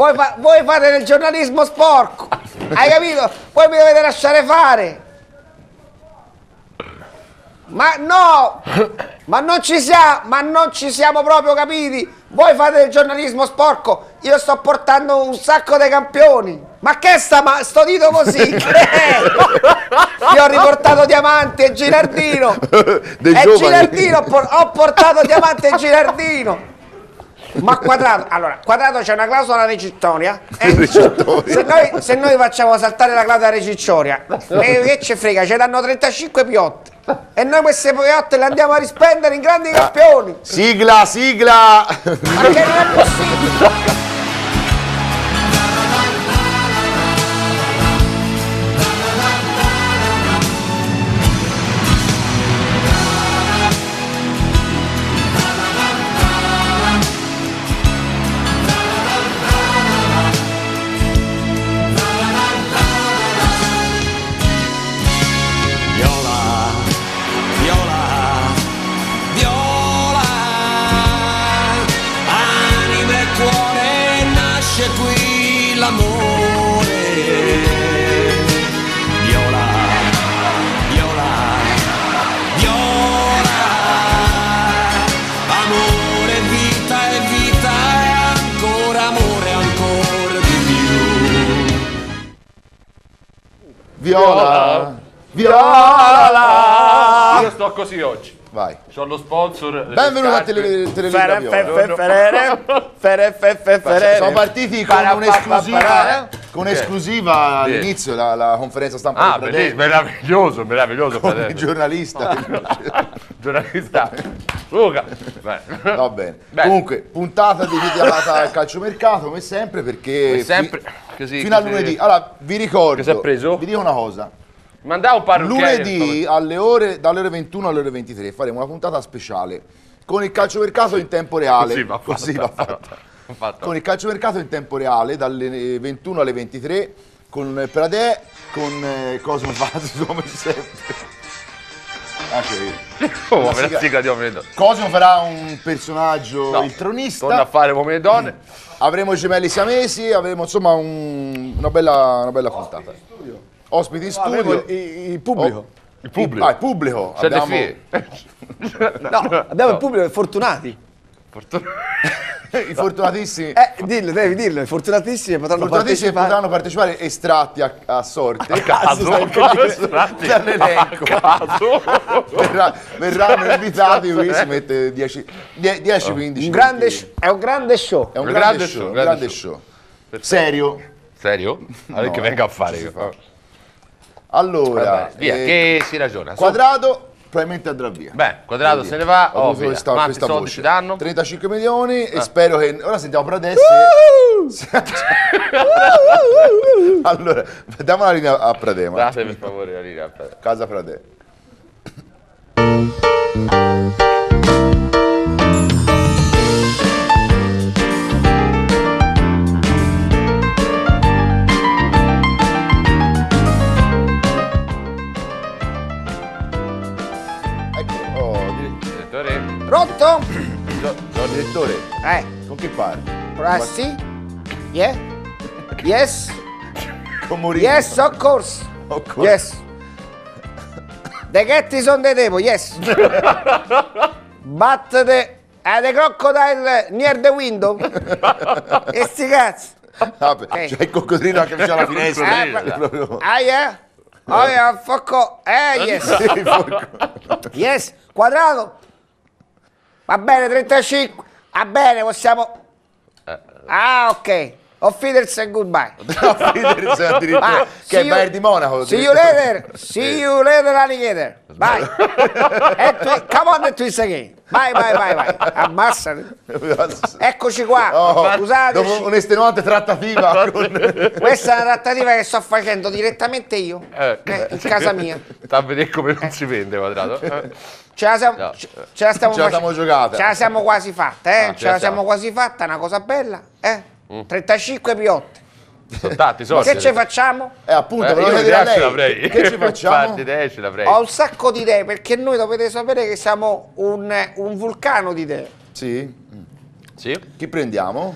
voi fate del giornalismo sporco, hai capito? Voi mi dovete lasciare fare. Ma no, ma non ci siamo proprio capiti. Voi fate del giornalismo sporco, io sto portando un sacco di campioni. Ma che sto dito così? Che è? Io ho riportato Diamante e Girardino. Ho portato Diamante e Girardino. Ma Quadrato, allora, Quadrato c'è una clausola recittoria. Se noi facciamo saltare la clausola recittoria, che ci frega, ci danno 35 piotte. E noi queste piotte le andiamo a rispendere in grandi campioni. Sigla, sigla! Ma che non è possibile? Viola, viola. Io sto così oggi. Vai. C'ho lo sponsor. Benvenuto a Televisione Viola. Siamo partiti con un'esclusiva all'inizio, la conferenza stampa. Ah, meraviglioso, meraviglioso. Con il giornalista. Giornalista. Luca. Va bene. Comunque, puntata dedicata al calciomercato, come sempre, perché fino a lunedì. Allora, vi ricordo, che si è preso? vi dico una cosa. Mandavo un parrucchiere. Lunedì dalle ore 21 alle ore 23 faremo una puntata speciale con il calciomercato in tempo reale. Così va fatta. Con il calciomercato in tempo reale dalle 21 alle 23 con Pradè, con Cosimo Fazio come sempre. Cosimo farà un personaggio, il tronista. Torna a fare come le donne. Avremo i gemelli siamesi, avremo insomma una bella puntata. Ospiti in studio. Il pubblico. Il pubblico. Il pubblico. Abbiamo Il pubblico, fortunati. I fortunatissimi. Devi dirlo, i fortunatissimi potranno partecipare estratti a sorte. A caso. Dall'elenco. Verranno invitati, qui si mette 10-15. È un grande show. È un grande show. Serio. Serio? Allora che venga a fare io. Allora, vabbè, via, che si ragiona. Quadrato probabilmente andrà via. Beh, Quadrato se ne va, ovvio. Quanti soldi ci danno? 35 milioni e spero che... Ora sentiamo Pradè. Allora, diamo la linea a Pradè. Date per favore la linea a Pradè. Casa Pradè. Pronto? Signor direttore, con chi parli? Sì? Yeah? Yes? Con Mourinho. Yes, of course. Yes. The cat is on the table, yes. But the crocodile near the window. E sti cazzi. C'è il coccodrillo anche vicino alla finestra. Yeah? Oh yeah, fuck. Yes. Yes, Quadrato. Va bene, 35. Va bene, possiamo... ok. Auf Wiedersehen, goodbye. Auf Wiedersehen addirittura. Che è Bayern di Monaco. See you later. See you later, alligator. Bye. Come on and twist again. Vai. Ammassati. Eccoci qua. Scusateci. Dopo un'estenuante trattativa. Questa è una trattativa che sto facendo direttamente io. In casa mia. Sta a vedere come non si vende, Quadrato. Ce la siamo giocata. Ce la siamo quasi fatta, ce la siamo quasi fatta, una cosa bella, 35 piotte. Sono tanti soldi. Che ci facciamo? Appunto, volevo chiedere a lei. Che ci facciamo? Idee ce l'avrei. Ho un sacco di idee, perché noi dovete sapere che siamo un vulcano di idee. Sì? Sì? Chi prendiamo?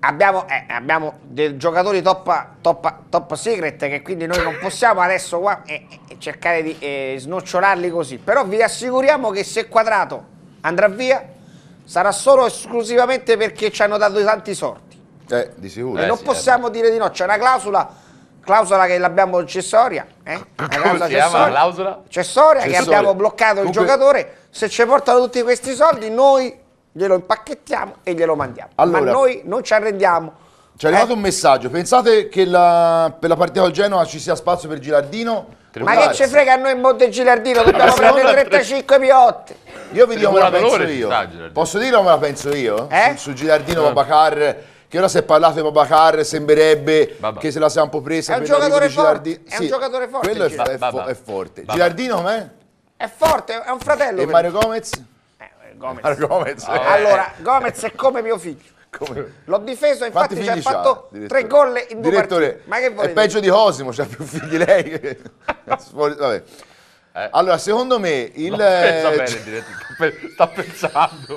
abbiamo dei giocatori top secret che quindi noi non possiamo adesso qua cercare di snocciolarli così. Però vi assicuriamo che se Quadrato andrà via sarà solo esclusivamente perché ci hanno dato tanti sordi. Di sicuro. E non possiamo dire di no, c'è una clausola che l'abbiamo cessoria, Come si chiama la clausola? Cessoria, che abbiamo bloccato il giocatore. Se ci portano tutti questi soldi noi glielo impacchettiamo e glielo mandiamo. Allora, ma noi non ci arrendiamo. Ci è arrivato un messaggio. Pensate che per la partita del Genoa ci sia spazio per Gilardino? Ma che ci frega a noi in Monte Gilardino? Dobbiamo prendere 35 piotte. Io vi dico come la penso io. Posso dire come la penso io? Su Gilardino Babacar, che ora si è parlato di Babacar, sembrerebbe che se la sia un po' presa. È un giocatore forte. È un giocatore forte. Quello è forte. Gilardino com'è? È forte, è un fratello. E Mario Gomez? Gomez. Allora, Gomez è come mio figlio. L'ho difeso, infatti ci ha fatto 3 gol in 2 partite. Ma che volete? È peggio di Cosimo, c'ha più figli lei. Vabbè. Allora, secondo me il sta pensando.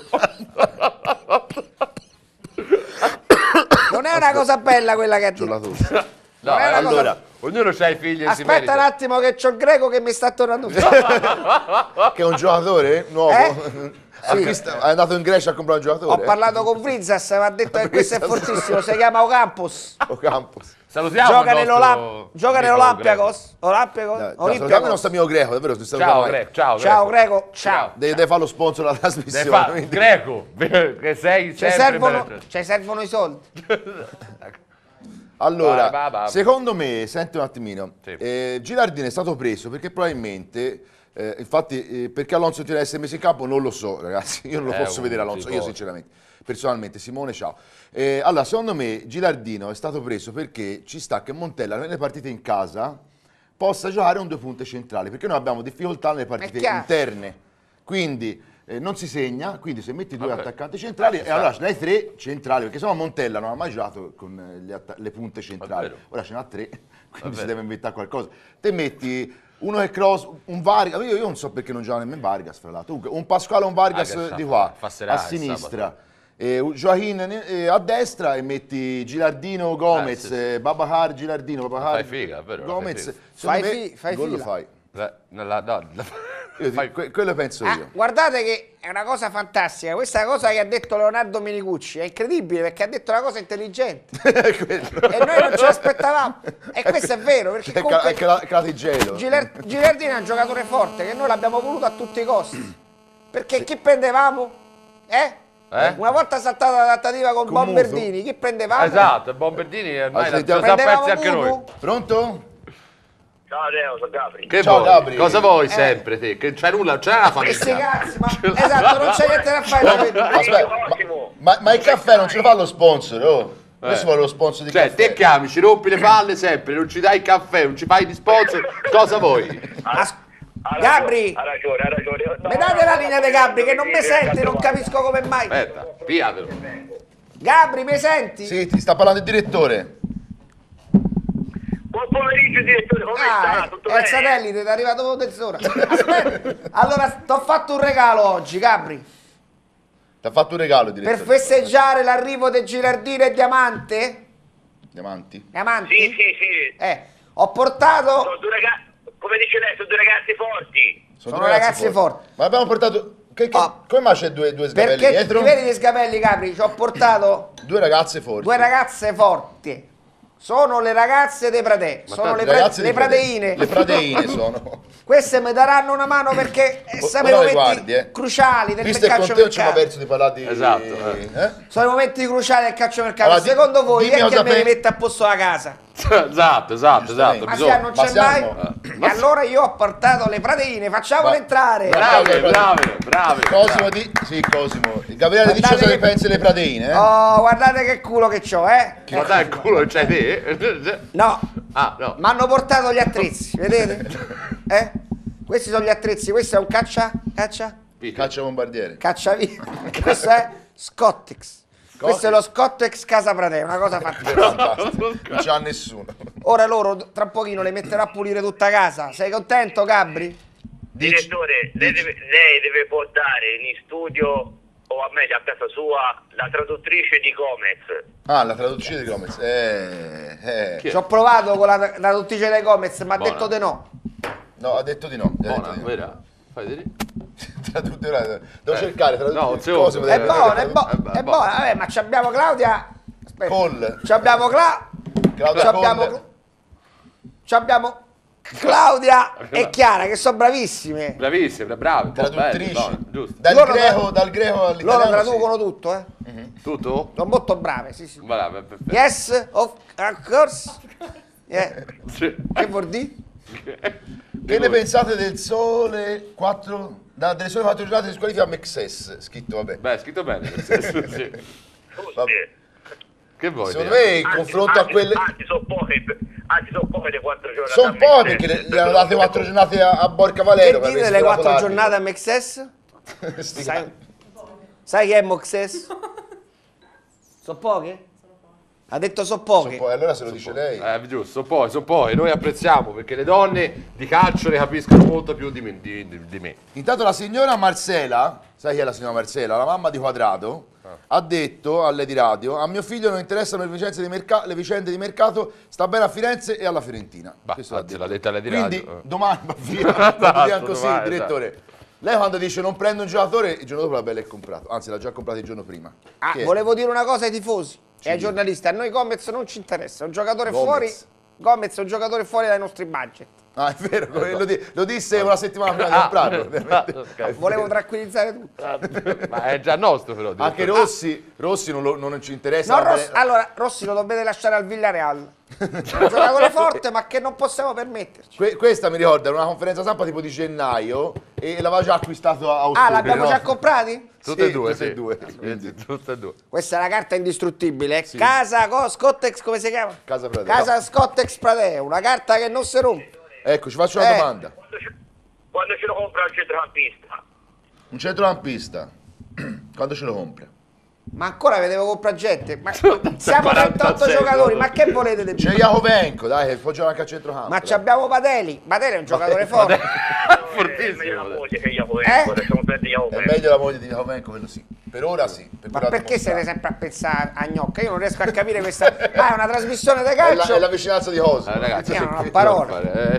Non è una cosa bella quella che ha detto. No, allora, ognuno ha i figli e si Aspetta un attimo che c'ho il Greco che mi sta tornando. Che è un giocatore nuovo? Sì. È andato in Grecia a comprare un giocatore. Ho parlato con Vrizzas, mi ha detto che questo è fortissimo, si chiama Ocampos. Salutiamo. Gioca nell'Olympiakos. Salutiamo il nostro amico Greco, davvero. Ciao Greco. Deve fare lo sponsor della trasmissione. Greco, che sei sempre ci servono i soldi. Allora, secondo me, senti un attimino, Gilardino è stato preso perché probabilmente... infatti perché Alonso tiene a essere messo in campo non lo so, ragazzi, io non lo posso vedere Alonso, io sinceramente, personalmente. Simone, ciao. Allora, secondo me Gilardino è stato preso perché ci sta che Montella nelle partite in casa possa giocare un 2 punte centrali, perché noi abbiamo difficoltà nelle partite interne, quindi non si segna, quindi se metti 2 attaccanti centrali e allora ce n'hai 3 centrali, perché sennò Montella non ha mai giocato con le punte centrali, ora ce n'ha 3, quindi si deve inventare qualcosa. Te metti uno che cross, un Vargas, io non so perché non gioca nemmeno Vargas, fra l'altro. Un Pasquale o un Vargas di qua, a sinistra, Joaquin a destra e metti Gilardino, Gomez, Babacar, Gilardino, Babacar, fai figa, vero? Gomez. Fai lo fai. Fai. Quello penso io. Guardate che è una cosa fantastica, questa cosa che ha detto Leonardo Menicucci è incredibile perché ha detto una cosa intelligente e noi non ce l'aspettavamo, e questo è vero perché comunque Gilardino è un giocatore forte che noi l'abbiamo voluto a tutti i costi, perché chi prendevamo? Una volta saltata la trattativa con Bomberdini, chi prendevamo? Esatto, Bomberdini ormai ci siamo persi anche noi. Pronto? Ciao Leo, sono Gabri. Ciao Gabri. Cosa vuoi sempre te? Che c'è nulla, c'è la famiglia. Cazzi, esatto, non c'è niente da fare. Ma il caffè non ce lo fa lo sponsor, Questo vuole lo sponsor di caffè. Te chiami, ci rompi le palle sempre, non ci dai il caffè, non ci fai di sponsor, cosa vuoi? Gabri! Ha ragione. Mi date la linea di Gabri che non mi sente, non capisco come mai. Aspetta, piatelo. Gabri, mi senti? Sì, ti sta parlando il direttore. Buon pomeriggio direttore, come sta? Tutto bene? È il satellite, è arrivato mezz'ora. Aspetta, allora ti ho fatto un regalo oggi, Gabri. Ti ha fatto un regalo, direttore. Per festeggiare l'arrivo di Gilardino e Diamante? Diamanti? Sì. Ho portato... Sono 2 ragazzi, come dice lei, sono 2 ragazzi forti. Sono ragazzi forti. Ma abbiamo portato... Come mai c'è due sgabelli perché dietro? Perché vedi gli sgabelli, Gabri? Ci ho portato... 2 ragazze forti. 2 ragazze forti. Sono le ragazze dei Pradè, sono le pradeine. Le pradeine sono. Queste mi daranno una mano perché sono i momenti cruciali del calciomercato. Ci perso di parlare di... Esatto. Sono i momenti cruciali del calciomercato. Allora, secondo voi è che me li mette a posto la casa? Esatto. Ma se non c'è mai. E allora io ho portato le prateine, facciamole entrare. Bravi. Cosimo Gabriele dice cosa ne pensi delle prateine? Oh, guardate che culo che c'ho, Guardate il culo che c'hai te? No. No. Mi hanno portato gli attrezzi, vedete? Questi sono gli attrezzi, questo è un caccia bombardiere. Cacciavia. Questo è Scottex. Questo è lo Scottex Casa Pradè, una cosa fantastica. Non c'ha nessuno. Ora loro tra un pochino le metterò a pulire tutta casa. Sei contento, Gabri? Direttore, lei deve portare in studio o a meglio a casa sua, la traduttrice di Gomez. Ah, la traduzione di Gomez. Ci ho provato con la traduttrice dei Gomez, ma ha Buona. detto di no. No, ha detto di no. Ha detto Buona, di no. vera? Fai vedere. Devo cercare No, zio, cose per È vedere. buona, è buona. buona, vabbè, ma ci abbiamo Claudia. Aspetta. Col. Ci abbiamo Claudia ci abbiamo, Col. ci abbiamo Claudia e Chiara che sono bravissime. Bravissime, brave. Traduttrici. Buone, giusto. Dal Loro greco Loro all'italiano. traducono tutto, Tutto? Sono molto brave, sì, sì. Brave, perfetto. Yes, of course. Yeah. Sì. Che vuol dire? Che ne pensate del sole 4 delle sole 4 giornate di squalifica Mexes? Scritto, vabbè. Beh, è scritto bene. Sì. Vabbè. Che vuoi? Secondo me in confronto a quelle Anzi, sono poche le 4 giornate. sono poche perché gli hanno date 4 giornate a Borca Valero. Che dite le 4 giornate a Mexes? Sai che è Moxes? Sono poche? Ha detto sono poche. Poi allora se lo dice lei. Giusto, sono poi. Noi apprezziamo perché le donne di calcio ne capiscono molto più di me. Intanto la signora Marcela, sai chi è la signora Marcela? La mamma di Quadrato, ha detto a Lady Radio: a mio figlio non interessano le vicende di mercato, sta bene a Firenze e alla Fiorentina. Bah, Questo l'ha anzi, detto. l'ha detta a Lady Quindi Radio. domani va via, va così, domani, direttore. Lei quando dice non prendo un giocatore, il giorno dopo la bella è comprato, anzi l'ha già comprato il giorno prima. Ah, Chi è? volevo dire una cosa ai tifosi e ai giornalisti. A noi Gomez non ci interessa, è un giocatore Gomez. fuori. Gomez è un giocatore fuori dai nostri budget. Ah, è vero, lo disse una settimana prima di comprarlo. ovviamente. ok. Volevo tranquillizzare tutti. Ma è già nostro però. Anche Rossi non ci interessa. No, va bene. allora, Rossi lo dovete lasciare al Villarreal. È un giocatore forte, ma che non possiamo permetterci. Questa mi ricorda era una conferenza stampa tipo di gennaio e l'aveva già acquistato a ottobre. Ah, l'abbiamo no? già comprati? Tutte e Sì, due, tutte sì. e due. Tutte e due. Questa è una carta indistruttibile. Casa Scottex, come si chiama? Casa Pradeo. Casa Scottex Pradeo, una carta che non si rompe. Ecco, ci faccio una domanda. Quando ce lo compra il centrocampista? Un centrocampista, quando ce lo compra? Ma ancora vedevo comprare gente. Ma siamo 46, 38 giocatori, ma che volete di più? C'è Jacovenco, dai, che può giocare anche a centrocampo. Ma dai. ci abbiamo Pateli. Pateli è un giocatore forte. Meglio la Fortissimo. moglie che Iacovenco, lasciamo perdere È Iacovenco. meglio la moglie di Jacovenco, quello sì. Per ora sì. Ma perché siete sempre a pensare a gnocca? Io non riesco a capire questa. Ah, è una trasmissione di calcio. È la vicinanza di Coso. Ragazzi, Io non ho parole.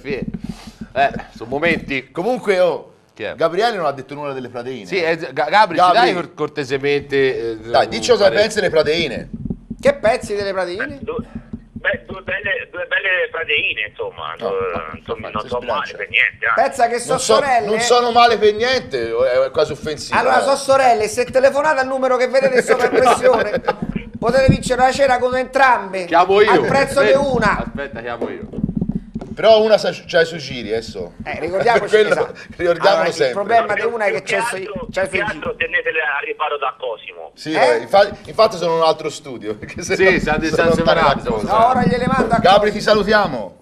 Sono momenti. Comunque, Chi è? Gabriele non ha detto nulla delle prateine. Sì, Gabri, ci Gabri. dai cortesemente. Dai, dici cosa ne pensi delle prateine. Che pezzi delle prateine? Due belle prateine, insomma, non si so male sbilancia. per niente. Pensa che sono Non, sorelle. non sono male per niente, è quasi offensivo. Allora, sono sorelle, se telefonate al numero che vedete sopra impressione, potete vincere una cena con entrambe. Chiamo io. Al prezzo di una. Aspetta, chiamo io. Però una c'ha i suoi giri, adesso. Ricordiamoci Quello- esatto. ricordiamolo Allora, sempre. il problema di Più una è che che c'è altro- il più che altro tenetele a riparo da Cosimo. Sì, Eh? infatti sono in un altro studio. Perché se Sì, no- siamo sono separati. lontani. No, ora gliele mando a Gabri, ti salutiamo.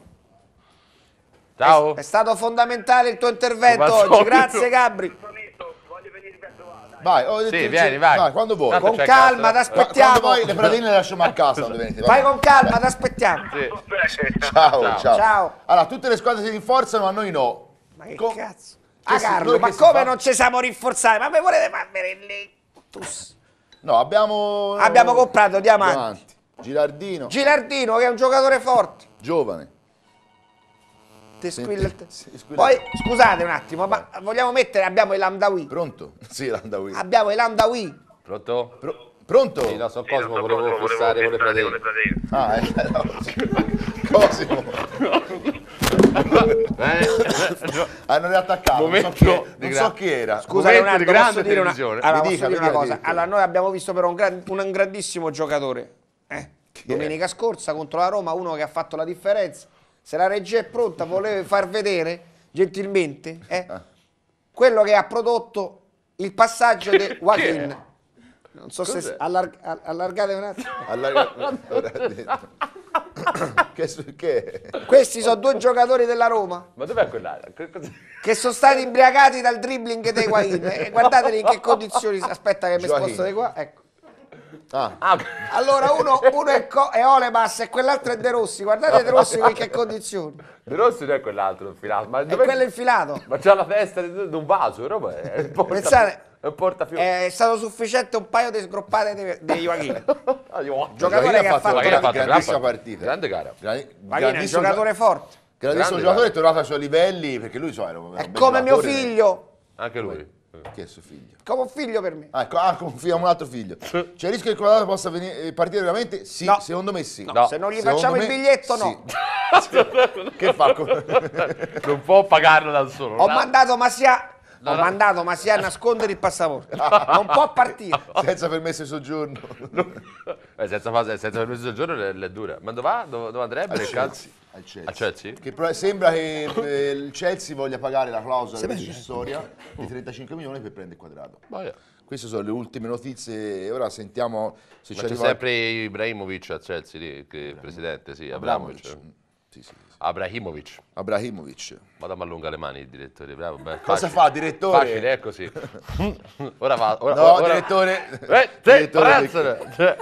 Ciao. È stato fondamentale il tuo intervento Come al oggi, solito. grazie Gabri. Voglio venirvi a trovare. Vai, ho detto Sì, che vieni, c'è- vai. quando vuoi. Tanto Con c'è calma, cazzo. t'aspettiamo. Quando poi le pratine le lasciamo a casa quando venite. Vai con calma, ti aspettiamo. Sì. Ciao, ciao. Ciao. Allora, tutte le squadre si rinforzano, ma noi no. Ma che Co- cazzo? che Ah, si- Carlo, noi ma che si come fa? non ci siamo rinforzati? Ma me volete mandare lì? No, abbiamo Comprato diamanti. Girardino, Gilardino, che è un giocatore forte. giovane. Ti squilla il Sì, squilla. Poi, scusate un attimo, ma vogliamo mettere, abbiamo i Lamdawi. Pronto? Sì, l'Andawi. Abbiamo i Lamdawi. Pronto? Pronto? Sì, no, sono Cosmo, volevo fissare con le pratine. Ah, no. Cosimo. Hanno riattaccato. Momento Non so chi era. Scusate un Momento di attimo, grande posso dire una, televisione. allora, Mi posso dica, dire mi una dica, cosa? Allora, noi abbiamo visto però un grandissimo giocatore. Domenica scorsa contro la Roma, uno che ha fatto la differenza. Se la regia è pronta, voleva far vedere gentilmente quello che ha prodotto il passaggio di Joaquin. Non so se Cos'è? allargate un attimo. Che? Questi sono due giocatori della Roma Ma dov'è quell'area? che sono stati imbriagati dal dribbling dei Higuain. Guardateli in che condizioni. Aspetta che mi Joaquin. sposto di qua. Ecco. Allora uno è Olemas e quell'altro è De Rossi. Guardate De Rossi in che condizioni. De Rossi non è quell'altro infilato, ma E quello è infilato. Ma c'ha la testa di un vaso, no? Pensate, Portafiori. è stato sufficiente un paio di sgroppate di Joachim. Joachim Giocatore che ha fatto una una grandissima partita. grande gara. Joachim è un giocatore forte. Grandissimo giocatore, è tornato ai suoi livelli perché lui era un È bel come mio giocatore. figlio. Anche lui. Chi è suo figlio? Come un figlio per me. Come un altro figlio. C'è il rischio che il Colorado possa partire veramente? Sì, No. secondo me sì. No. Se non gli Secondo facciamo me il biglietto, sì. no. Che fa? Non può pagarlo da solo. Ho mandato Masia a nascondere il passaporto. Non può partire. Senza permesso di soggiorno. Senza permesso di soggiorno è dura. Ma dove va? Dove andrebbe? Nel calcio? Al Chelsea. Al Chelsea? Che sembra che il Chelsea voglia pagare la clausola rescissoria di 35 milioni per prendere il Quadrato. Queste sono le ultime notizie. Ora sentiamo se Ma ci c'è arriva. sempre Ibrahimovic a Chelsea lì, che è presidente, sì, Abramovic. Sì. Abrahimovic. Vado a allunga le mani il direttore, bravo. Beh, Cosa facile. fa, direttore? Facile, è così. Ora fa. No, direttore. Direttore.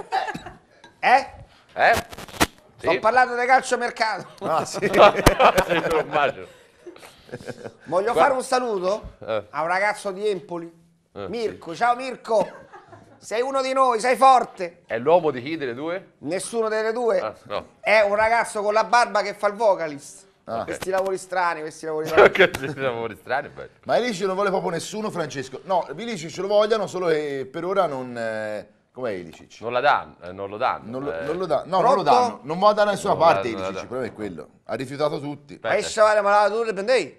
Sì? Ho parlato di calciomercato. Sì. Sì, lo immagino. Voglio fare un saluto a un ragazzo di Empoli, Mirko. Ciao Mirko, sei uno di noi, sei forte. È l'uomo di chi delle due? Nessuno delle due. No. È un ragazzo con la barba che fa il vocalist. Questi lavori strani. Che lavori strani, bello. Ma Ilicic non vuole proprio nessuno, Francesco. No, Ilicic lo vogliono, solo che per ora non... Com'è Ilicic? Non lo danno. Non lo danno. No, non lo Pronto? danno. Non va da nessuna parte non lo Ilicic, dà. il problema è quello. Ha rifiutato tutti. Adesso vale ma tu le prendi.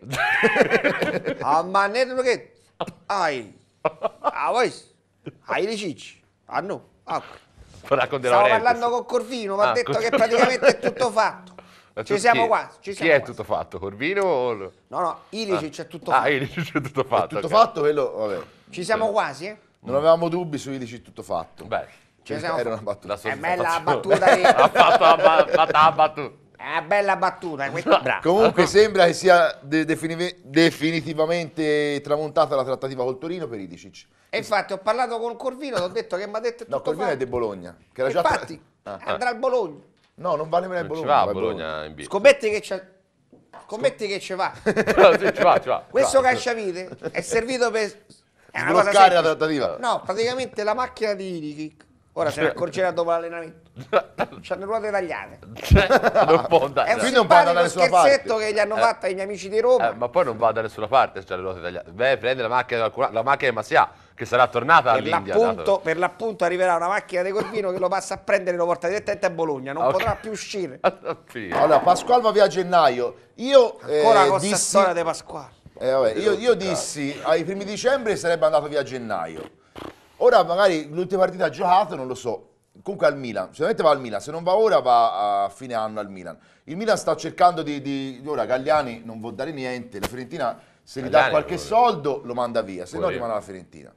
A manetto che ai. Voi. Ai Licic. Ah no. Stavo parlando con Corvino, mi ha detto che praticamente è tutto fatto. Ci siamo quasi. Chi è tutto fatto? Corvino o... No, Ilicic è tutto fatto. Ilicic è tutto fatto. È tutto ok. fatto, quello, vabbè. Ci siamo quasi, eh? Non avevamo dubbi su Ilicic, tutto fatto. Beh, Ci siamo Era una fatti. battuta. È bella la battuta di... ha fatto la battuta. È una bella battuta, questa brava. Comunque sembra che sia definitivamente tramontata la trattativa col Torino per Ilicic. E infatti ho parlato con Corvino, ti ho detto che mi ha detto è tutto No, Corvino è fatto. di Bologna. Che era già... Infatti, andrà al Bologna. No, non vale meno il Non ci Bologna. va a va al Bologna in B. Scommetti che c'è... Scommetti che ci va. Sì, ci va. Questo cacciavite è servito per... È una cosa Sbloccare la semplice. trattativa. No, praticamente la macchina di Ilicic, ora se ne accorgerà dopo l'allenamento. C'hanno le ruote tagliate. Non può È andare. un Quindi non può andare da simpatico nessuna parte. scherzetto che gli hanno fatto ai miei amici di Roma. Ma poi non va da nessuna parte, c'ha le ruote tagliate. Beh, prende la macchina di qualcun altro, la macchina di Masia, che sarà tornata all'India. Per l'appunto arriverà una macchina di Corvino che lo passa a prendere e lo porta direttamente a Bologna, non potrà più uscire. Allora, Pasquale va via a gennaio. Io Ancora con questa dissi... storia di Pasquale. Vabbè, io dissi ai primi di dicembre sarebbe andato via a gennaio. Ora magari l'ultima partita ha giocato, non lo so. Comunque al Milan, sicuramente va al Milan, se non va ora va a fine anno al Milan. Il Milan sta cercando ora Galliani non vuol dare niente, la Fiorentina se gli dà Galliani qualche vuole. soldo lo manda via, se no Vuole. rimane alla Fiorentina.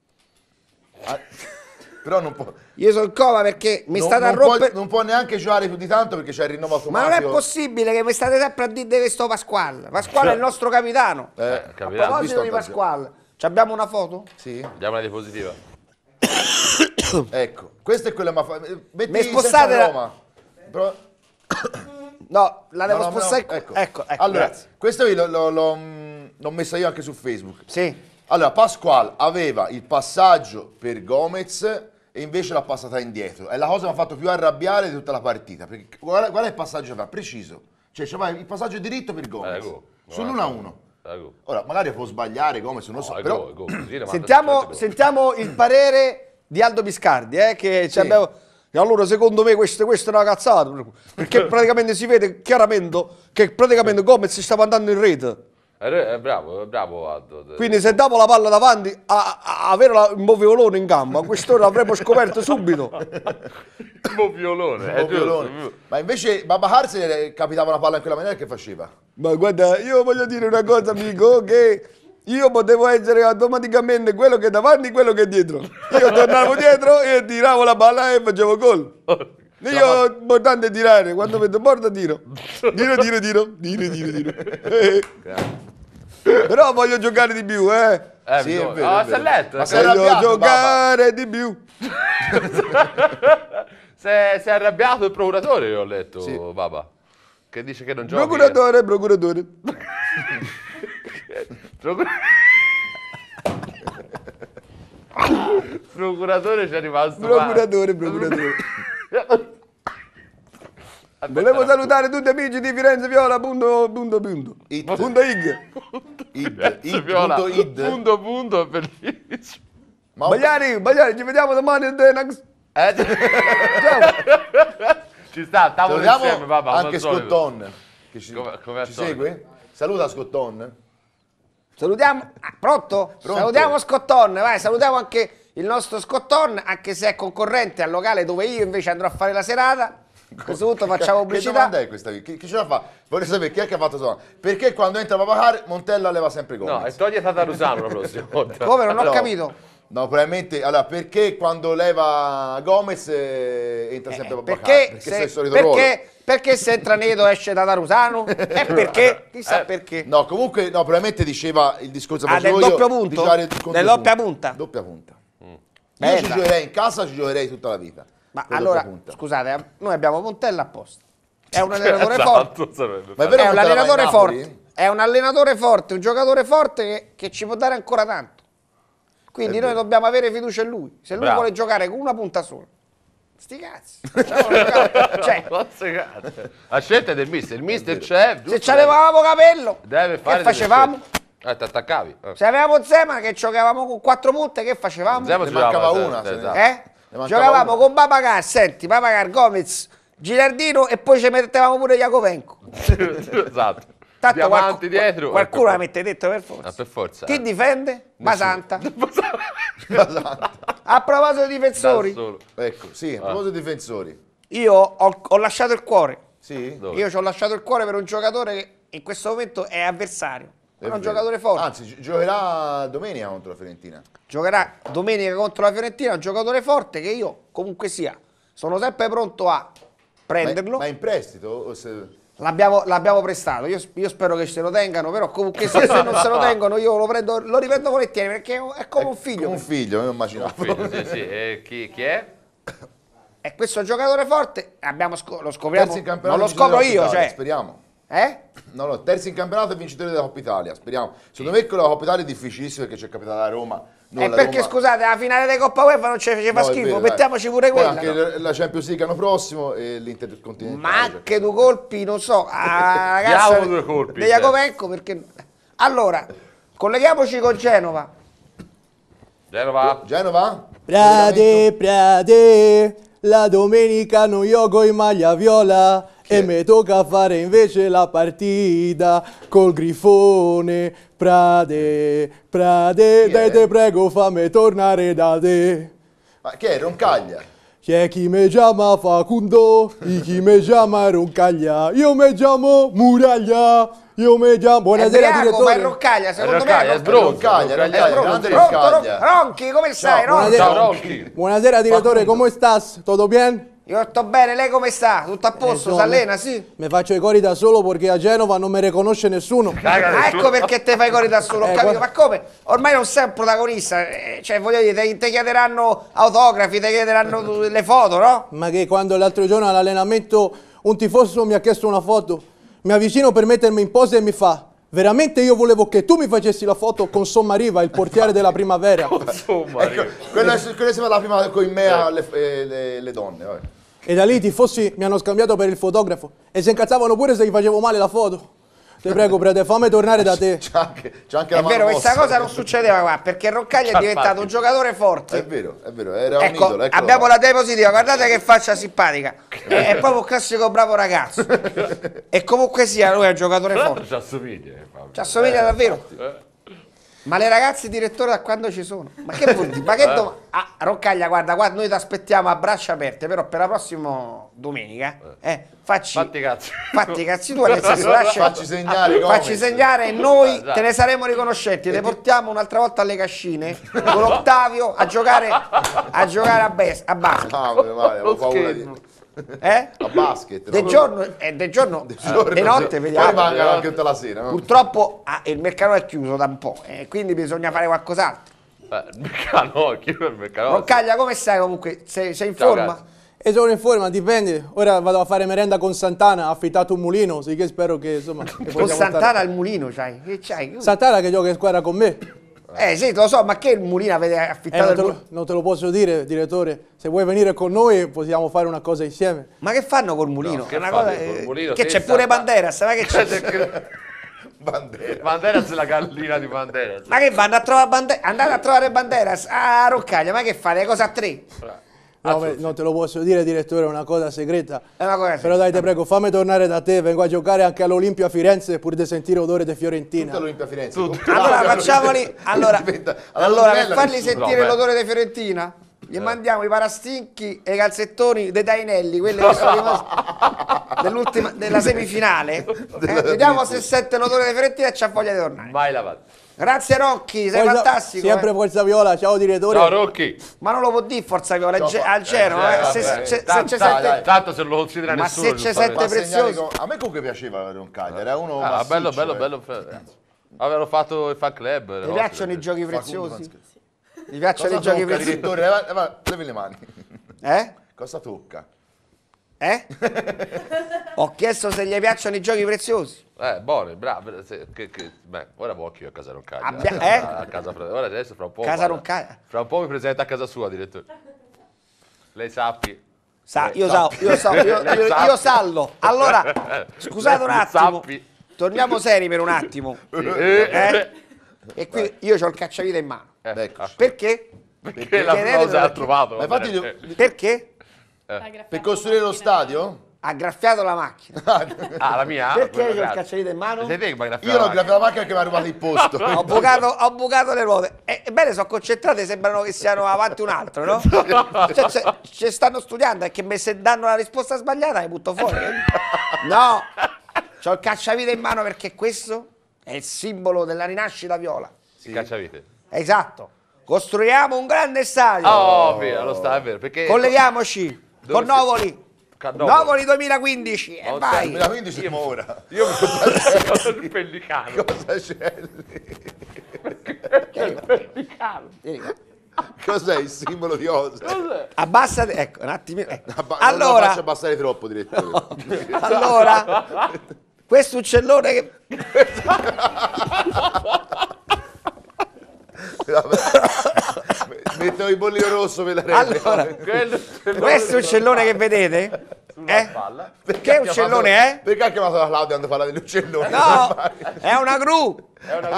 Però non può, Io sono in coma perché mi non, state a non può- rompere... non può neanche giocare più di tanto perché c'è il rinnovo Ma non è automatico. possibile che mi state sempre a dire che sto Pasquale. Pasquale è il nostro capitano. A Capitano. proposito visto di anche- Pasquale, ci abbiamo una foto? Sì, Diamo una diapositiva. ecco, questo è quello che metti Mi spostate senza la- Roma. Però- No, la devo no, no, spostare. ecco. Ecco, Allora, grazie. questo io l'ho messa io anche su Facebook. Sì. Allora, Pasquale aveva il passaggio per Gomez e invece l'ha passata indietro. È la cosa che mi ha fatto più arrabbiare di tutta la partita. Perché guarda il passaggio che aveva, preciso. Cioè, c'aveva il passaggio diritto per Gomez. go. Sull'1-1. Ora, magari può sbagliare Gomez, non lo so. però Sentiamo il parere di Aldo Biscardi, che ci abbiamo... E allora secondo me questa è una cazzata, perché praticamente si vede chiaramente che praticamente Gomez stava andando in rete. Bravo Aldo. Quindi se davo la palla davanti a avere il moviolone in gamba, a quest'ora l'avremmo scoperto subito. Il moviolone. un po' violone. Ma invece Babacar se le capitava una palla in quella maniera che faceva? Ma guarda, io voglio dire una cosa, amico, che io potevo essere automaticamente quello che è davanti e quello che è dietro. Io tornavo dietro e tiravo la palla e facevo gol. Io importante è tirare, quando vedo porta tiro. Tiro. Però voglio giocare di più, Sì, è vero, è vero. Letto. Ma sei Voglio arrabbiato, giocare di più. Si è arrabbiato il procuratore, io ho letto, Sì. Baba. Che dice che non giochi. Procuratore. Procuratore ci è rimasto male. Procuratore. Volevo salutare tutti gli amici di Firenze Viola, punto. It. Punto ig. Viola. Punto id. Punto, è bellissimo. Ma Bagliari, ci vediamo domani al Denax. Ci sta, tavolo insieme, salutiamo papà. anche Scotton. Che Come al ci solito. segue? Saluta Scotton. Salutiamo, pronto? Salutiamo Scotton, vai, salutiamo anche il nostro Scotton, anche se è concorrente al locale dove io invece andrò a fare la serata. A questo punto facciamo Che pubblicità. domanda è questa? Chi ce la fa? Vorrei sapere chi è che ha fatto domanda. Perché quando entra Babacar Montella leva sempre Gomez? No, e toglie Tatarusano la prossima volta. Come? Non ho No. capito. No, probabilmente, allora, perché quando leva Gomez entra sempre Babacar? Perché, sei il solito ruolo. perché se entra Nedo esce da Tarusano? E perché? Chissà perché. No, comunque, no, probabilmente diceva il discorso che Ah, facevo del io, doppio punto? diceva il conto Del doppia punta? Doppia punta. Io Bella. ci giocherei in casa, ci giocherei tutta la vita. Ma con allora, doppia punta. scusate, noi abbiamo Montella apposta. È un allenatore forte. Esatto, sarebbe Ma è fatto. vero È un Montella va in allenatore Napoli? forte. È un allenatore forte, un giocatore forte che ci può dare ancora tanto. Quindi È noi vero. dobbiamo avere fiducia in lui. Se lui Bravo. vuole giocare con una punta sola, sti cazzi. Facciamolo giocare. Cioè, Mazza cazzo. La scelta è del mister, il mister c'è. se giusto, ci avevamo capello, deve fare che delle facevamo? scelte. Ti attaccavi. Se avevamo Zeman che giocavamo con 4 punte, che facevamo? Zema Ne ci giocava, mancava una, se ne- esatto. Eh? Ne mancava Giocavamo una. con Babacar, senti, Babacar, Gomez, Gilardino e poi ci mettevamo pure Jacovenco. Esatto. Tanto Diamanti dietro. qualcuno l'avete detto per forza. Ah, per forza. Chi difende? Basanta. Esatto. A proposito di difensori, Da solo. Ecco, sì, a proposito dei difensori. io ho lasciato il cuore. Sì? Dove? Io ci ho lasciato il cuore per un giocatore che in questo momento è avversario. È È un vero. giocatore forte. Anzi, giocherà domenica contro la Fiorentina. Giocherà domenica contro la Fiorentina, un giocatore forte che io, comunque sia, sono sempre pronto a prenderlo. Ma è in prestito? O se... L'abbiamo prestato, io spero che se lo tengano, però comunque sia, se non se lo tengono io lo prendo, lo riprendo volentieri perché è come un figlio. Come un figlio, io immaginavo. Figlio, sì, sì. E chi è? E questo giocatore forte lo scopriamo, Terzi in campionato, non lo vincitore scopro della io, Coppa Italia, cioè. Speriamo. Eh? Terzi in campionato e vincitore della Coppa Italia, speriamo. Secondo me con la Coppa Italia è difficilissimo perché c'è capitata la Roma. E perché scusate, la finale di Coppa UEFA non ci fa No, è schifo, vero, mettiamoci pure Poi quella. anche no? la Champions League l'anno prossimo e l'Intercontinentale. Ma anche due colpi, non so, a Diamo ragazza due colpi, di Jacovenco perché... Allora, colleghiamoci con Genova. Genova. Genova? Prade, la domenica non gioco in maglia viola e mi tocca fare invece la partita col Grifone. Prade, Chi dai è? te prego fammi tornare da te. Ma che è? Roncaglia? C'è chi mi chiama Facundo, e chi mi chiama Roncaglia, io mi chiamo Muraglia, io mi chiamo... Buonasera È Briaco, ma è direttore. Roccaglia, secondo Roccaglia, me è è Bronzo. Roncaglia, Roncaglia, grande Pronto, Roncaglia. Ronchi, come stai? Ronchi? buonasera. Ciao Ronchi. Buonasera direttore, Facundo. come stas? Tutto bene? Io sto bene, lei come sta? Tutto a posto? Si allena, sì? Mi faccio i cori da solo perché a Genova non mi riconosce nessuno. Ah, ecco perché te fai i cori da solo, ho capito. Ma come? Ormai non sei un protagonista, cioè voglio dire, te chiederanno autografi, te chiederanno le foto, no? Ma che quando l'altro giorno all'allenamento un tifoso mi ha chiesto una foto, mi avvicino per mettermi in posa e mi fa: veramente io volevo che tu mi facessi la foto con Sommariva, il portiere della primavera. Insomma, Ecco, quella si fa la prima con me alle donne. Vabbè. E da lì i tifosi mi hanno scambiato per il fotografo e si incazzavano pure se gli facevo male la foto. Ti prego, Prete, fammi tornare da te. C'è anche la È mano vero, questa mossa. cosa non succedeva qua, perché Roccaglia è diventato un giocatore forte. È vero, era un Ecco, idolo. eccolo abbiamo là. la diapositiva, guardate che faccia simpatica. È proprio un classico bravo ragazzo. E comunque sia, lui è un giocatore Tra forte. l'altro ci assomiglia. Fabio. Ci assomiglia davvero. Ma le ragazze direttore da quando ci sono? Ma che vuol dire? Ma che Roccaglia, guarda, noi ti aspettiamo a braccia aperte, però per la prossima domenica, Fatti cazzo. fatti i cazzi tuoi, nel senso, lascia- Facci segnare, facci Gomez. segnare e noi Esatto. te ne saremo riconoscenti. Te portiamo un'altra volta alle cascine con Ottavio a giocare a basket. Ah, male, avevo Lo paura schermo. di... Eh? A basket. De no? giorno, di notte Poi vediamo. mancano anche tutta la sera. No? Purtroppo il mercato è chiuso da un po', quindi bisogna fare qualcos'altro. Il meccano, chi è il meccano? Roccaglia, come stai comunque? Sei in Ciao, forma? grazie. E sono in forma, dipende. Ora vado a fare merenda con Santana, ha affittato un mulino, sì che spero che insomma... che Con possiamo Santana stare- al mulino c'hai? Che c'hai? Santana che gioca in squadra con me. Sì, lo so, ma che il mulino avete affittato il mulino? Non te lo posso dire, direttore. Se vuoi venire con noi possiamo fare una cosa insieme. Ma che fanno col mulino? No, che È una fate cosa... col mulino? Che Sì, c'è pure sta- Banderas, ma che c'è? Banderas è la gallina di Banderas. Ma che vanno a trovare Banderas? Andate a trovare Banderas a Roccaglia, ma che fate? Cosa a tre? No, non te lo posso dire, direttore, è una cosa segreta. È una cosa Però dai, te prego, fammi tornare da te, vengo a giocare anche all'Olimpia Firenze pur di sentire odore di Fiorentina. Tutta l'Olimpia Firenze. Allora facciamoli. Allora, per fargli nessuno. sentire No, l'odore di Fiorentina, gli mandiamo i parastinchi e i calzettoni dei Tainelli, quelli che sono rimasti della semifinale. Vediamo se sente l'odore di Fiorentina e c'ha voglia di tornare. Mai lavato. Grazie Rocchi, sei Forza- fantastico. Sempre Forza Viola, ciao direttore. Ciao Rocchi. Ma non lo può dire Forza Viola, al Genoa. Se c'è sette... Tanto se lo considera Ma nessuno. se c'è giustamente. sette preziosi... A me comunque piaceva Roncaglia, era uno Bello, massiccio, bello. Avevano fatto il fan club. Ti piacciono i giochi preziosi? Ti piacciono Cosa i giochi tocca, preziosi? direttore? Levi le mani. Cosa tocca? Ho chiesto se gli piacciono i giochi preziosi. Buono, bravo. Beh, ora vuoi anch'io a casa Roncaglia. A casa, ora adesso fra un po'. Casa guarda, Roncaglia. Fra un po' mi presenta a casa sua, direttore. Lei sappi. Io sallo. Allora, scusate un attimo. Sappi. Torniamo seri per un attimo. E qui io ho il cacciavite in mano. Ecco. Perché? Perché la cosa ha trovato. Ma infatti Perché? per costruire lo stadio? Ha graffiato la macchina. Ah, la mia? Perché io ho il Grazie. cacciavite in mano? Sei te che mi hai graffiato Io l'ho la graffiato la macchina che mi ha rubato il posto. Ho bucato le ruote. Ebbene, sono concentrate, sembrano che siano avanti un altro, no? Cioè, ci stanno studiando, è che se danno la risposta sbagliata li butto fuori. No, c'ho il cacciavite in mano perché questo è il simbolo della rinascita viola. Sì. Cacciavite. Esatto. Costruiamo un grande stadio. Oh, vero, lo sta, è vero. Perché Colleghiamoci con si- Novoli. Novoli. Novoli 2015 e vai. 2015 siamo ora. io mi sono passato il pellicano. Cosa c'è lì? Vieni qua. Cos'è il simbolo di cosa? Abbassate, ecco, un attimino. Non lo Allora, faccio abbassare troppo, direttore. allora, questo uccellone che... Metto il bollino rosso per la rete. Allora, questo uccellone che vedete? Spalla. Che uccellone è? Perché ha chiamato la Claudia quando parla degli uccelloni? No, è una gru.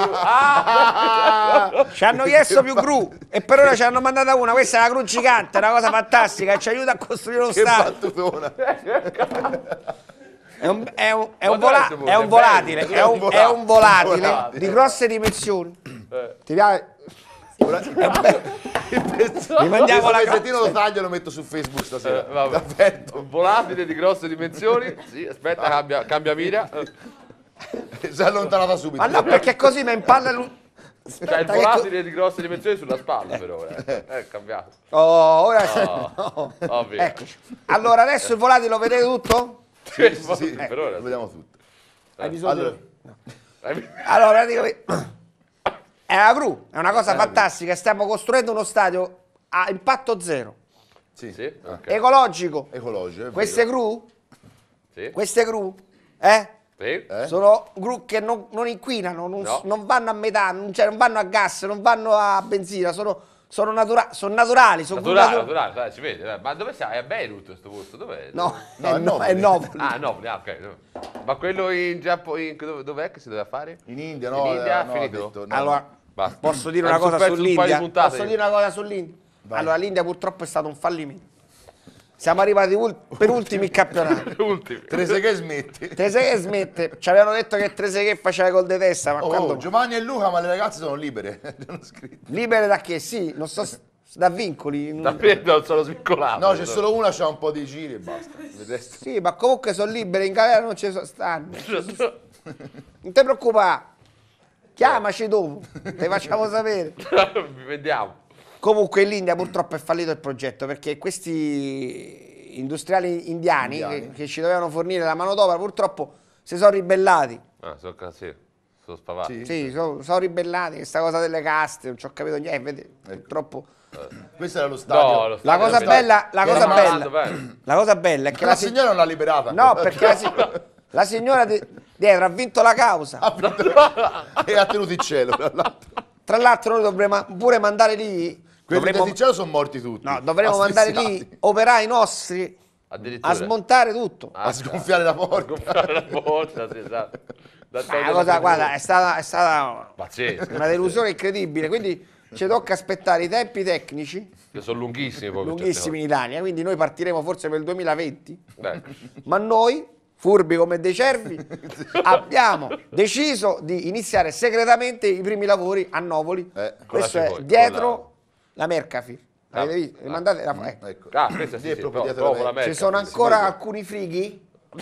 Ci hanno chiesto più gru e per ora ci hanno mandata una. Questa è una gru gigante, una cosa fantastica che ci aiuta a costruire lo Che stadio. battutona. È un volatile, è un volatile di grosse dimensioni. Ti piace? Mi mandiamo la pezzettino lo taglio e lo metto su Facebook stasera. Perfetto. Un volatile di grosse dimensioni. Sì, aspetta, cambia mira. Si è allontanata subito. Ma no, perché così mi impalla lui. C'è il volatile di grosse dimensioni sulla spalla per ora. È cambiato. Oh, ora Oh, no. ovvio. Eccoci. Allora, adesso il volatile lo vedete tutto? Sì, per ora. lo vediamo tutto. Hai bisogno? Allora, Allora, praticamente è una gru, è una cosa fantastica. Stiamo costruendo uno stadio a impatto zero, Sì, ok. ecologico. ecologico. Queste gru, Sì. Sì. sono gru che non inquinano, No. non vanno a metano, cioè non vanno a gas, non vanno a benzina, sono naturali, sono gru Naturale, dai, si vede. Ma dove sei? È a Beirut questo posto? Dov'è? No, No, è Novoli. Ah, no, ok. Ma quello in Giappone, dov'è che si doveva fare? In India, no? In India, no, finito? ha detto, no. Basta. Allora, posso dire Hai una cosa perso un paio di sull'India? puntate. Posso dire una cosa sull'India? Allora, l'India purtroppo è stato un fallimento. Siamo arrivati per ultimi in campionato. Ultimi. Trezeguet smetti. Trezeguet smette. Ci avevano detto che Trezeguet faceva gol di testa, ma quando... Giovanni e Luca, ma le ragazze sono libere. Hanno scritto. Libere da che? Sì, non so, da vincoli. Davvero non sono svincolato. No, c'è solo una, c'ha un po' di giri e basta. Vedresti. Sì, ma comunque sono libere, in galera non ci stanno. Non ti preoccupare. Chiamaci dopo, ti facciamo sapere. Vediamo. Comunque in India purtroppo è fallito il progetto perché questi industriali indiani. Che ci dovevano fornire la manodopera purtroppo si sono ribellati. Ah, so sì. Sono spavati. Sì, sono ribellati, questa cosa delle caste, non ci ho capito niente, vedi, purtroppo. Questo era lo stadio. No, lo La cosa bella, la cosa bella è che La signora non l'ha liberata. No, perché la signora dietro ha vinto la causa. E ha tenuto il cielo, tra l'altro. Tra l'altro noi dovremmo pure mandare lì. Quelli del cielo sono morti tutti. No, dovremmo mandare lì operai nostri Addirittura. a smontare tutto. A sgonfiare la porta. Comprare la porta, sì, esatto. Ma la cosa, guarda, è stata Pazzesco. una delusione incredibile. Quindi ci tocca aspettare i tempi tecnici, Che sono lunghissimi poi. per lunghissimi in Italia. Quindi noi partiremo forse per il 2020. certe cose. Ma noi, furbi come dei cervi, abbiamo deciso di iniziare segretamente i primi lavori a Novoli. Questo è poi, dietro la Mercafil. Avete visto? Rimandate Ecco. Ah, questa sì, Lì è sì, proprio dietro proprio la la Merkel. Ci sono ancora alcuni frighi?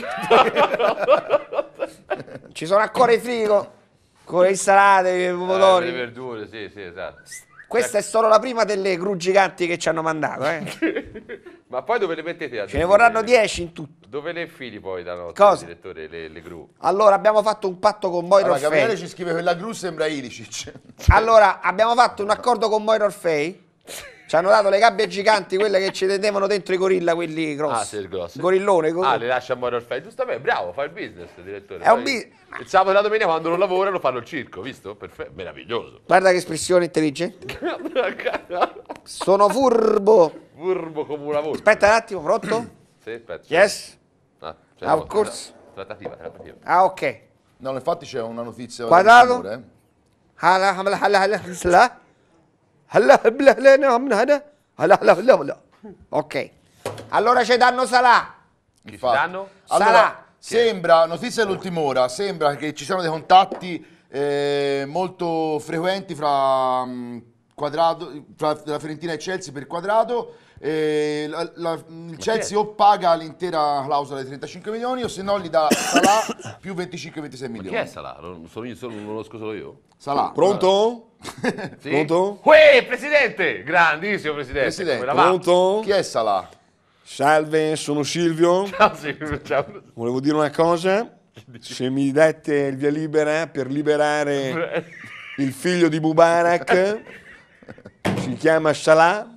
Ci sono ancora i frigo con le insalate, i Le pomodori. verdure, sì, sì, esatto. Questa è solo la prima delle gru giganti che ci hanno mandato. Ma poi dove le mettete? Ce ne vorranno 10 in tutto. Dove le fili poi da notte, Cosa? direttore, le gru? Allora, abbiamo fatto un patto con Moira Allora, Gabriele Orfei. ci scrive che la gru sembra Ilicic. Allora, abbiamo fatto un accordo con Moira Orfei. Ci hanno dato le gabbie giganti, quelle che ci tenevano dentro i gorilla, quelli grossi. Ah, sì, il grosso. Gorillone. Ah, le lascia muovere Orfei. Giustamente, bravo, fa il business, direttore. È un Poi il sabato e la domenica quando non lavorano fanno il circo, visto? Perfetto, meraviglioso. Guarda che espressione intelligente. Sono furbo. Furbo come una volpe. Aspetta un attimo, pronto? Sì, aspetta. Yes? Ah, Of course. Trattativa. Ah, ok. No, infatti c'è una notizia. Quadrato? di timore, Ok. Allora ci danno Salah. Chi ci Infatti. danno? Allora, Salah. sembra, notizia dell'ultima ora, sembra che ci siano dei contatti molto frequenti fra la Fiorentina e Chelsea per Quadrato. Il Chelsea o paga l'intera clausola di 35 milioni o se no gli dà Salah più 25-26 milioni. Chi è Salah? Non lo scuso solo io? Salah. Pronto? Sì? Pronto? Uè, presidente! Grandissimo presidente. Presidente, Come la va? Pronto? Chi è Salah? Salve, sono Silvio. Ciao, Silvio, ciao. Volevo dire una cosa. Se mi dette il via libera per liberare il figlio di Mubarak, si chiama Salah.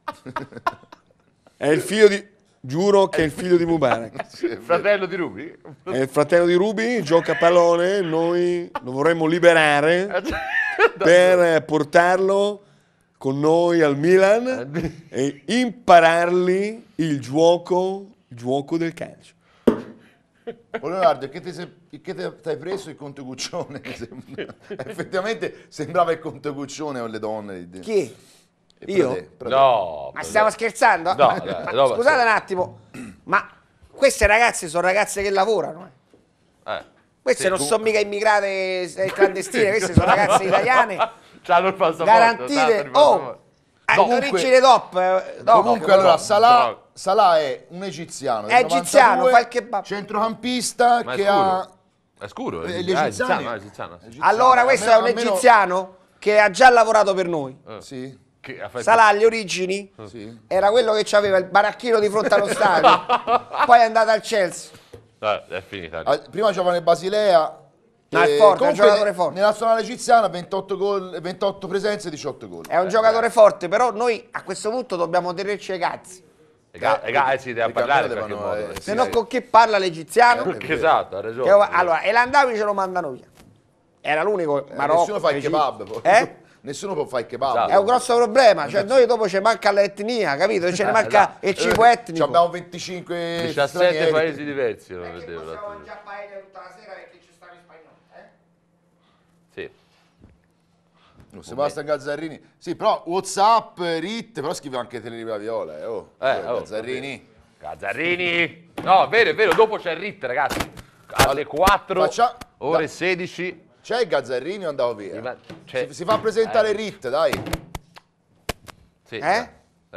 È il figlio di... Giuro che è il figlio di Mubarak. Fratello di Rubi? È il fratello di Rubi, gioca a pallone, noi lo vorremmo liberare per portarlo con noi al Milan e imparargli il gioco del calcio. Leonardo, che ti hai preso il Conte Guccione? Effettivamente sembrava il Conte Guccione con le donne. Chi? Per Io? te, per te. No. Ma stiamo scherzando? No, Ma no, scusate un attimo, ma queste ragazze sono ragazze che lavorano. Queste Sì, non sono mica immigrate clandestine, queste sono ragazze italiane C'hanno il passaporto. garantite. Oh, Comunque- origine top. Comunque, allora, Salah è un egiziano. È del egiziano, 92, fa il kebab. Centrocampista Ma è che scuro? ha... È scuro? Gli egiziani. egiziano, sì. Allora, questo è un almeno- egiziano che ha già lavorato per noi. Sì, Che ha fatto- Salah alle origini sì. era quello che aveva il baracchino di fronte allo stadio, poi è andato al Chelsea. È finita. Prima giocava nel Basilea. No, è forte, è un comunque giocatore forte. Nella nazionale egiziana 28 gol, 28 presenze e 18 gol. È un giocatore forte, però noi a questo punto dobbiamo tenerci ai cazzi. Ragazzi, deve i parlare in campioni qualche devono, modo. Se no con chi parla l'egiziano? Esatto, ha ragione. Allora, Elandavi ce lo mandano via. Era l'unico Marocco. Nessuno fa il Egitto. kebab. Poi. Eh? Nessuno può fare il kebab. Esatto. È un grosso problema, cioè noi dopo ci manca l'etnia, capito? Ce ne manca il cibo etnico. Abbiamo 25 17 stranieri. paesi diversi, non vedevo. mangiare paella tutta la sera perché ci stanno in spagnolo, Sì. Sebastian Gazzarrini. Sì, però WhatsApp, Rit, però scrive anche Teleriva Viola. Gazzarrini. Gazzarrini. No, è vero, dopo c'è il RIT, ragazzi. Alle 4 ore 16. C'è il Gazzarrini o andavo via? C'è- Si fa presentare Rit, dai. Sì, Eh?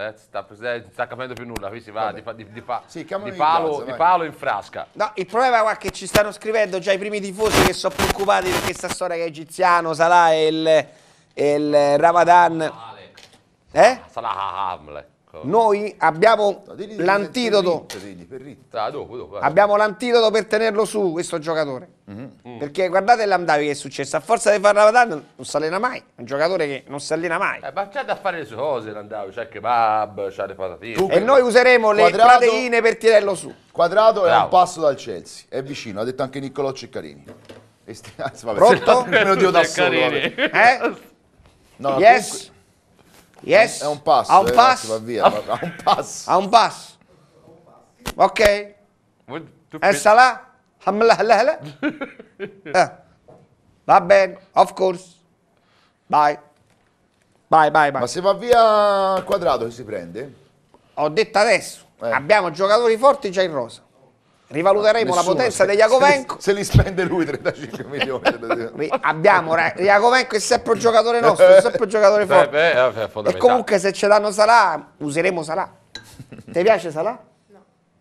sta capendo più nulla, qui si va Sì, chiamami di in palo, casa, di vai. palo in frasca. No, il problema è che ci stanno scrivendo già i primi tifosi che sono preoccupati perché sta storia che è egiziano, Salah e il Ramadan. Salah Hamle. Noi abbiamo l'antidoto. Dopo. Abbiamo l'antidoto per tenerlo su, questo giocatore. Perché guardate l'Amdavi che è successo. A forza di fare Ramadan non si allena mai. È un giocatore che non si allena mai. Ma c'è da fare le sue cose l'Amdavi. C'è il kebab, c'è le patatine. E noi useremo le proteine per tirarlo su. Quadrato è a un passo dal Chelsea. È vicino, ha detto anche Niccolò Ceccarini. Pronto? Me lo dico da solo. No, yes. Yes. È un passo. A un passo. Va via. A un passo. A un passo. Ok. E Salah? Va bene, of course. Bye. Ma se va via Quadrato che si prende? Ho detto adesso. Abbiamo giocatori forti già in rosa. Rivaluteremo la potenza di Jakovenko. Se li spende lui 35 milioni. Abbiamo Jakovenko è sempre un giocatore nostro, è sempre un giocatore forte. E comunque se ci danno Salah, useremo Salah. Ti piace Salah? No.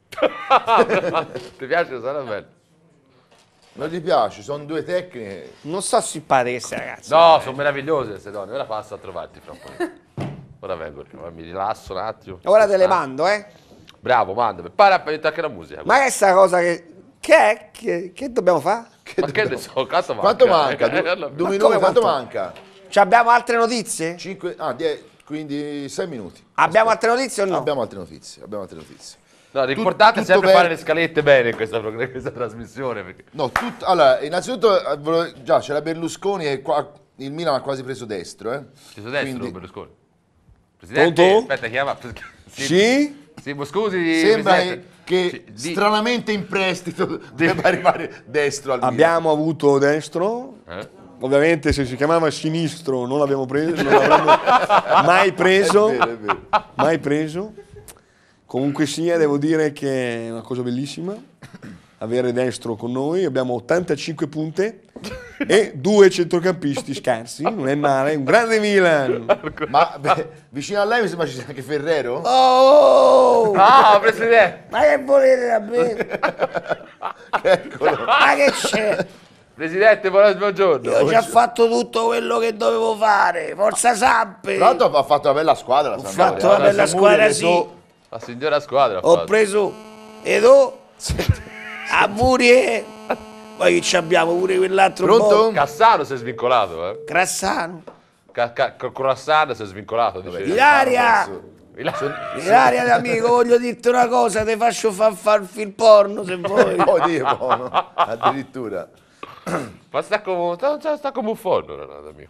Ti piace Salah? Bello. Non ti piace? Sono due tecniche. Non so simpatiche queste ragazze. No, sono meravigliose queste donne. Ora passo a trovarti fra un po'. Ora vengo, mi rilasso un attimo. Ora te le mando, Bravo, mandami. Para per anche la musica. Ma che è sta cosa che è? Che dobbiamo fare? Ma che ne so, quanto manca? 2 minuti, quanto manca? Abbiamo altre notizie? 10, quindi 6 minuti. Abbiamo altre notizie o no? Abbiamo altre notizie. No, l'importante è sempre fare le scalette bene in questa trasmissione. Perché... No, allora, innanzitutto già c'era Berlusconi e qua il Milan ha quasi preso destro. Preso destro Berlusconi. Presidente, pronto? aspetta, chiama. Sì? Sì, scusi. Sembra che stranamente in prestito debba arrivare destro al Milan. Abbiamo avuto destro. Ovviamente se si chiamava sinistro non l'abbiamo preso, non l'avremmo mai preso. È vero. Mai preso. Comunque sia, devo dire che è una cosa bellissima avere destro con noi. Abbiamo 85 punte e 2 centrocampisti scarsi, non è male, un grande Milan. Ma vicino a lei mi sembra ci sia anche Ferrero. Oh! Ah, Presidente! Ma che volete da me? Eccolo. Ma che c'è? Presidente, buongiorno. Io ho già fatto tutto quello che dovevo fare. Forza Sampe! Tra l'altro ha fatto una bella squadra la Ho Sampdoria. fatto una bella squadra, sì. La signora squadra. Ho preso Edo a Murie. Poi che ci abbiamo pure quell'altro. Pronto? Cassano si è svincolato, Grassano. Croissant si è svincolato. Ilaria! Ilaria, amico, voglio dirti una cosa, ti faccio fare il film porno se vuoi. Buono, addirittura. Ma sta come un forno, amico.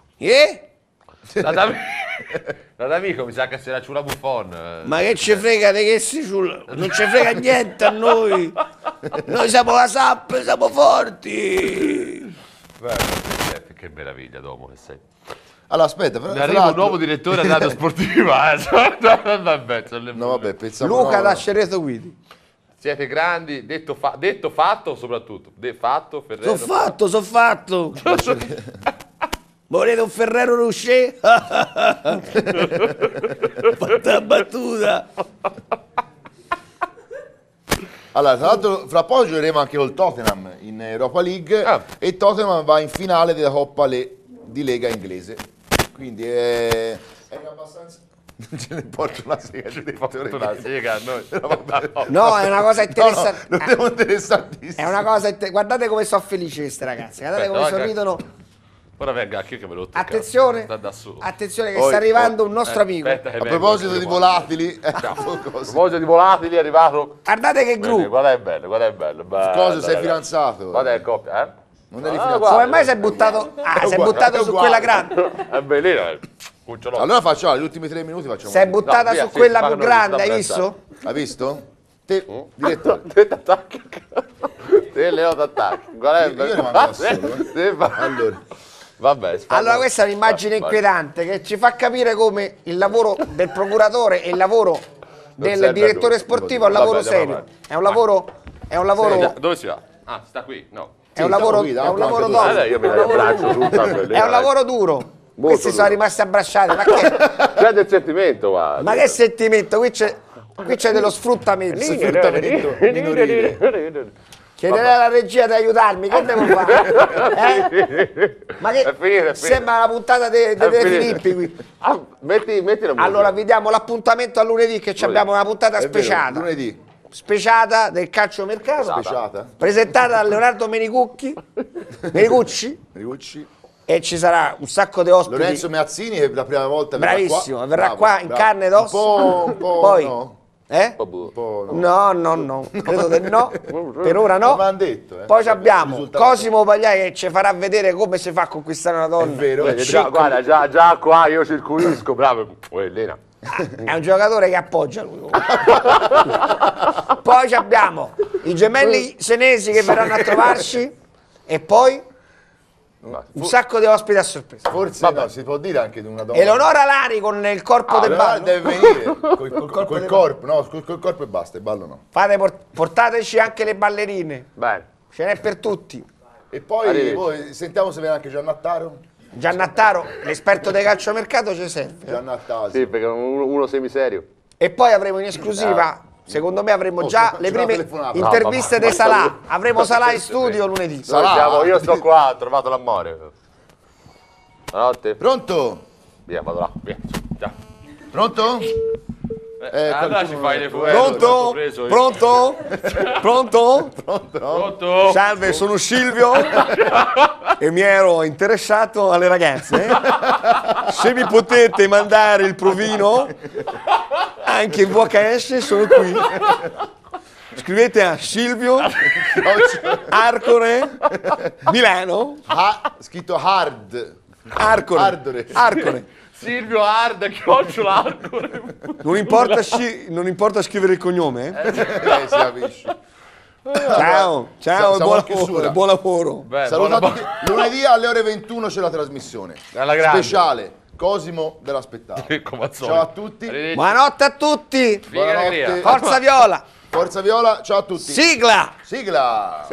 L'amico mi sa che si era ciula buffon. Ma che ci frega di che si ciula? Non ci frega niente a noi. Noi siamo la SAP, siamo forti. Che meraviglia d'uomo che sei. Allora aspetta, arriva un nuovo direttore a radio sportiva. Vabbè, pensavo Luca da Cerezo Guidi. Siete grandi, detto fatto soprattutto. Fatto, Ferrero. Sono fatto. Volete un Ferrero Rocher? Fatta la battuta. Allora, tra l'altro, fra poco giocheremo anche col Tottenham in Europa League e Tottenham va in finale della Coppa di Lega inglese. Quindi è abbastanza... Non ce ne porto una sega, a noi. No, è una cosa interessante. No, non interessantissimo. È una cosa guardate come sono felici queste ragazze. Guardate come sorridono. Ora venga anche io che me lo attenzione, attenzione che sta arrivando un nostro amico. A proposito di volatili, a proposito di volatili è arrivato. Guardate che gruppo. Guarda è bello. Cosa sei fidanzato? Guarda è coppia, Non eri fidanzato. Come mai sei buttato? Sei buttato su quella grande. È bellina. Allora facciamo gli ultimi 3 minuti facciamo. Sei buttata su quella più grande, hai visto? Hai visto? Te, direttore. Te t'attacchi. Te Leo t'attacchi. Io rimango da solo. Allora. Vabbè, allora questa è un'immagine inquietante che ci fa capire come il lavoro del procuratore e il lavoro del direttore sportivo è un lavoro serio. È un lavoro. Dove si va? Ah, sta qui, no. È un lavoro duro. Io mi abbraccio tutta. È un lavoro duro. Questi sono rimasti abbracciati. Ma che? C'è del sentimento, guarda. Ma che sentimento? Qui c'è dello sfruttamento. Chiederei alla regia di aiutarmi, che devo fare? Ma che È finita. sembra la puntata di De Filippi qui. Metti la musica. Allora vi diamo l'appuntamento a lunedì che abbiamo una puntata È vero, speciata. lunedì. Speciata del calciomercato. Speciata. Presentata da Leonardo Menicucci. Ricucci. E ci sarà un sacco di ospiti. Lorenzo Meazzini che la prima volta Bravissimo, verrà Bravo, qua in bravo. carne ed ossa. Un po' Poi, no. Un po' no. No, credo di no, per ora no. Ma m'han detto, Poi abbiamo risultato. Cosimo Pagliai che ci farà vedere come si fa a conquistare una È donna. vero. Guarda, già qua io circuisco, bravo. Elena. È un giocatore che appoggia lui. Poi abbiamo i gemelli senesi che verranno a trovarci e poi un sacco di ospiti a sorpresa. Forse no, si può dire anche di una donna. Eleonora Lari con il corpo del ballo. Deve venire col corpo, no, col corpo e basta, il ballo no. Portateci anche le ballerine. Bene. Ce n'è per tutti. E poi sentiamo se viene anche Giannattaro. Giannattaro, l'esperto del calciomercato, ci serve. Giannattaro. Sì, perché uno semiserio. E poi avremo in esclusiva, secondo me avremo già le c'è una prime telefonata. interviste di Salà. Avremo Salà in studio lunedì. Io sto qua, ho trovato l'amore. Buonanotte. Pronto? Via, vado là. Via. Ciao. Pronto? Allora ci fai le fuori. Pronto? Pronto? Pronto? Pronto? Salve, sono Silvio e mi ero interessato alle ragazze. Se mi potete mandare il provino, anche in VHS, sono qui. Scrivete a Silvio Arcore Milano. Scritto hard. Arcore. Silvio Arda, chiocciola Arcore. Non importa scrivere il cognome? Si capisce. Ciao, Siamo buon a chiusura. lavoro, buon lavoro. Beh, Salutate tutti. Lunedì alle ore 21 c'è la trasmissione. Alla grande. Speciale. Cosimo della Spettacolo. Come al solito. Ciao a tutti. Arrivederci. Buonanotte a tutti. Figa allegria. Buonanotte. Forza Viola. Forza Viola, ciao a tutti. Sigla. Sigla.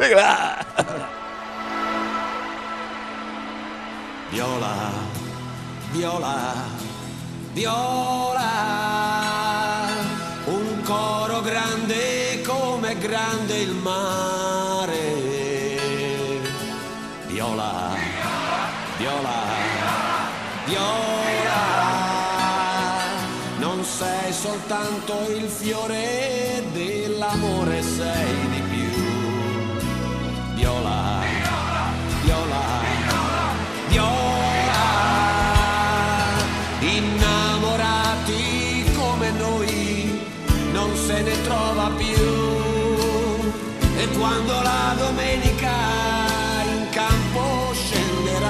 Viola, viola, viola, un coro grande come grande il mare. Viola, viola, viola, non sei soltanto il fiore dell'amore, sei di più. Viola, viola, viola, innamorati come noi non se ne trova più. E quando la domenica in campo scenderai,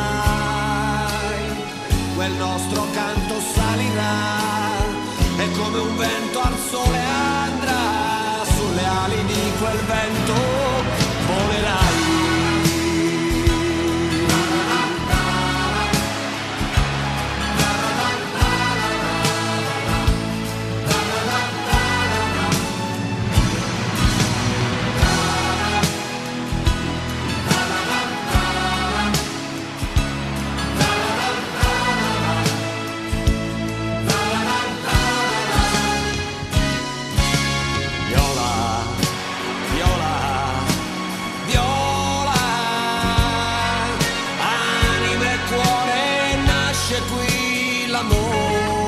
quel nostro canto salirà e come un vento al sole andrà, sulle ali di quel vento volerai. L'amore